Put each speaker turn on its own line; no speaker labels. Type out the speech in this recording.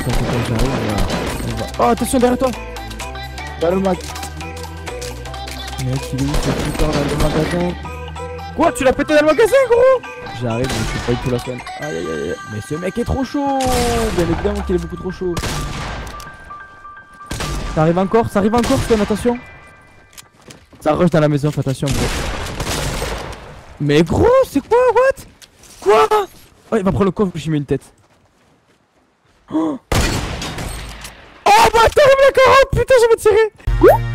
j'arrive, on va. Oh, attention derrière toi. Dans le mag. Mec, il est où ce putain dans le magasin? Quoi? Tu l'as pété dans le magasin, gros? J'arrive, mais je suis pas du tout la peine. Aïe aïe aïe. Mais ce mec est trop chaud. Bien évidemment qu'il est beaucoup trop chaud. Ça arrive encore, Sven, attention. Ça rush dans la maison, fais attention, gros. Mais gros, c'est quoi? What? Quoi? Oh, il va prendre le coffre, j'y mets une tête. Oh, oh bâtard, il me l'a 40, putain, j'ai tiré.